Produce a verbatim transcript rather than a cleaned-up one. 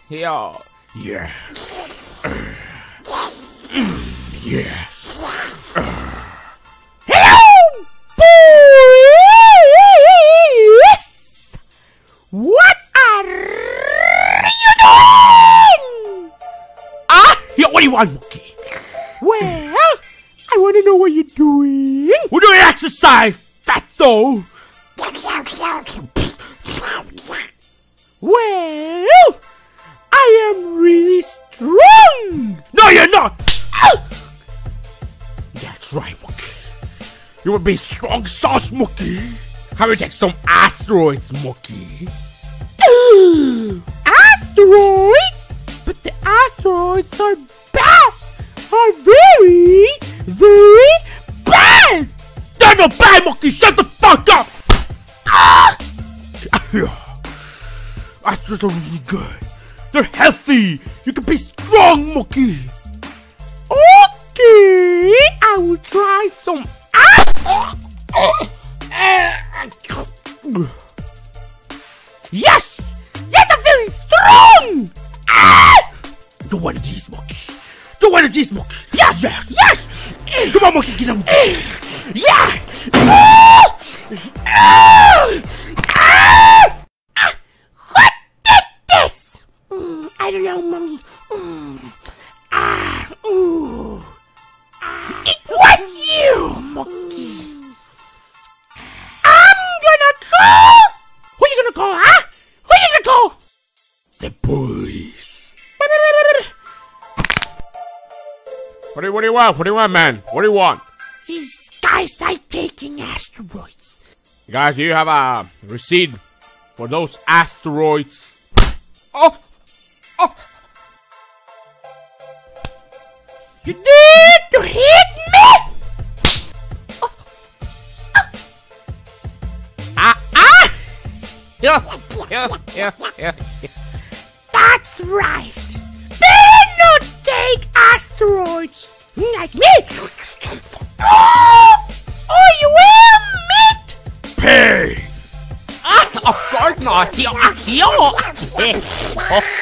Yeah. Yeah. Yes. Hello, boys! What are you doing? Ah! Yeah, what do you want, Mokey? Well, I want to know what you're doing. We're doing exercise, fatso! Well, I am really strong. No, you're not! That's right, Mokey. You will be strong sauce, Mokey. How we take some asteroids, Mokey? Asteroids? But the asteroids are bad. Are very, very bad. They're not bad, Mokey. Shut the fuck up! Ah! Asteroids are really good. They're healthy. You can be strong, Mokey. Okay, I will try some. Yes! Yes, I'm feeling strong! Ah! Do one of these, Mokey. Do one of these, Mokey. Yes! Yes! Yes! Come on, Mokey, get him. Yeah! What did this? Mm, I don't know, mommy. Mm. Ah, ooh. Ah. It was you, Mokey. I'm gonna call. Who you gonna call, huh? Who you gonna call? The police. What do you, what do you want? What do you want, man? What do you want? These guys are taking asteroids. Guys, do you have a receipt for those asteroids? Oh! Oh! You need to hit me! Oh. Oh. Ah! Ah! Yeah, yeah, yeah, yeah. That's right. They not take asteroids like me. Oh, oh you will, mate. Pay! Ah, of course not. Yo, yo.